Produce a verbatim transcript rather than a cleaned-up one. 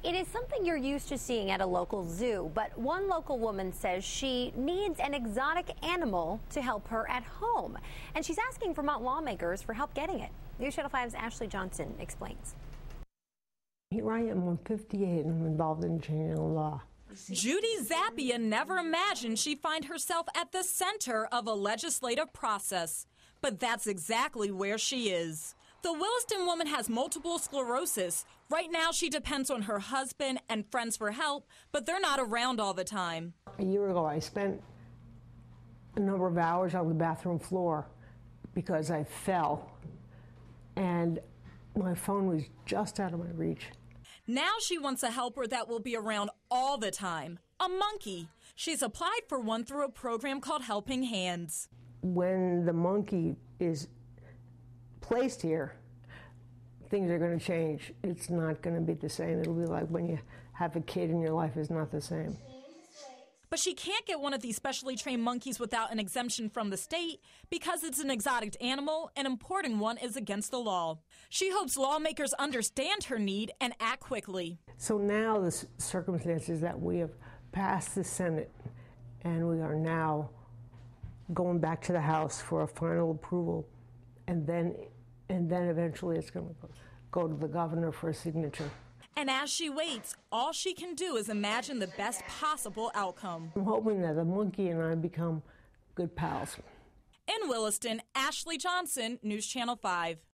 It is something you're used to seeing at a local zoo, but one local woman says she needs an exotic animal to help her at home. And she's asking Vermont lawmakers for help getting it. News Channel five's Ashley Johnson explains. Here I am, I'm fifty-eight, and I'm involved in changing the law. Judy Zappia never imagined she'd find herself at the center of a legislative process. But that's exactly where she is. The Williston woman has multiple sclerosis. Right now, she depends on her husband and friends for help, but they're not around all the time. A year ago, I spent a number of hours on the bathroom floor because I fell, and my phone was just out of my reach. Now she wants a helper that will be around all the time, a monkey. She's applied for one through a program called Helping Hands. When the monkey is placed here, things are going to change. It's not going to be the same. It'll be like when you have a kid and your life is not the same. But she can't get one of these specially trained monkeys without an exemption from the state because it's an exotic animal and importing one is against the law. She hopes lawmakers understand her need and act quickly. So now the circumstance is that we have passed the Senate and we are now going back to the House for a final approval, and then and then eventually it's going to go to the governor for a signature. And as she waits, all she can do is imagine the best possible outcome. I'm hoping that the monkey and I become good pals. In Williston, Ashley Johnson, News Channel five.